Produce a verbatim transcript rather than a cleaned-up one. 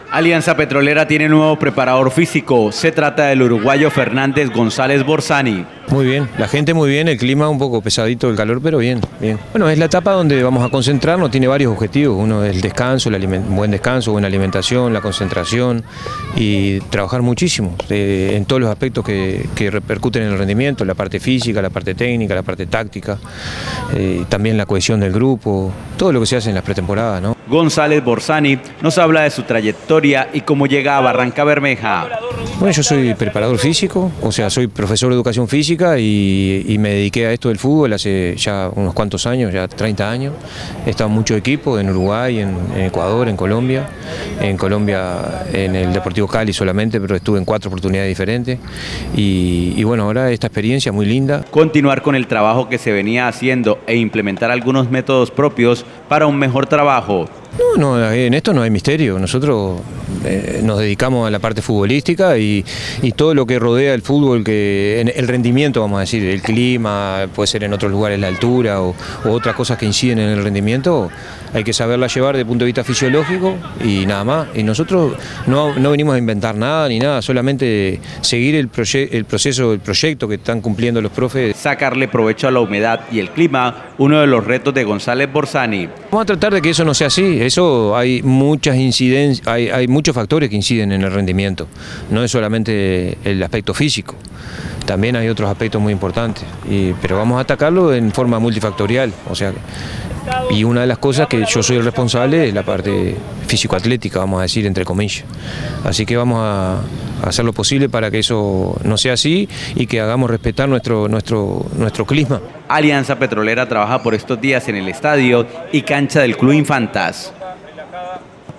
Alianza Petrolera tiene nuevo preparador físico. Se trata del uruguayo Fernández González Borzani. Muy bien, la gente muy bien, el clima un poco pesadito el calor, pero bien, bien. Bueno, es la etapa donde vamos a concentrarnos, tiene varios objetivos. Uno es el descanso, el buen descanso, buena alimentación, la concentración y trabajar muchísimo eh, en todos los aspectos que, que repercuten en el rendimiento, la parte física, la parte técnica, la parte táctica, eh, también la cohesión del grupo, todo lo que se hace en las pretemporadas, ¿no? González Borzani nos habla de su trayectoria y cómo llega a Barranca Bermeja. Bueno, yo soy preparador físico, o sea, soy profesor de educación física y, y me dediqué a esto del fútbol hace ya unos cuantos años, ya treinta años. He estado en muchos equipos, en Uruguay, en, en Ecuador, en Colombia. En Colombia en el Deportivo Cali solamente, pero estuve en cuatro oportunidades diferentes. Y, y bueno, ahora esta experiencia muy linda. Continuar con el trabajo que se venía haciendo e implementar algunos métodos propios para un mejor trabajo. No, no, en esto no hay misterio. Nosotros eh, nos dedicamos a la parte futbolística y, y todo lo que rodea el fútbol, que en el rendimiento, vamos a decir, el clima, puede ser en otros lugares la altura o, o otras cosas que inciden en el rendimiento, hay que saberla llevar desde el punto de vista fisiológico y nada más. Y nosotros no, no venimos a inventar nada ni nada, solamente seguir el, el proceso, el proyecto que están cumpliendo los profes. Sacarle provecho a la humedad y el clima, uno de los retos de González Borzani. Vamos a tratar de que eso no sea así. Eso hay muchas incidencias, hay, hay muchos factores que inciden en el rendimiento. No es solamente el aspecto físico, también hay otros aspectos muy importantes. Y, pero vamos a atacarlo en forma multifactorial. O sea, y una de las cosas que yo soy el responsable es la parte físico-atlética, vamos a decir, entre comillas. Así que vamos a hacer lo posible para que eso no sea así y que hagamos respetar nuestro, nuestro, nuestro clima. Alianza Petrolera trabaja por estos días en el estadio y cancha del Club Infantas.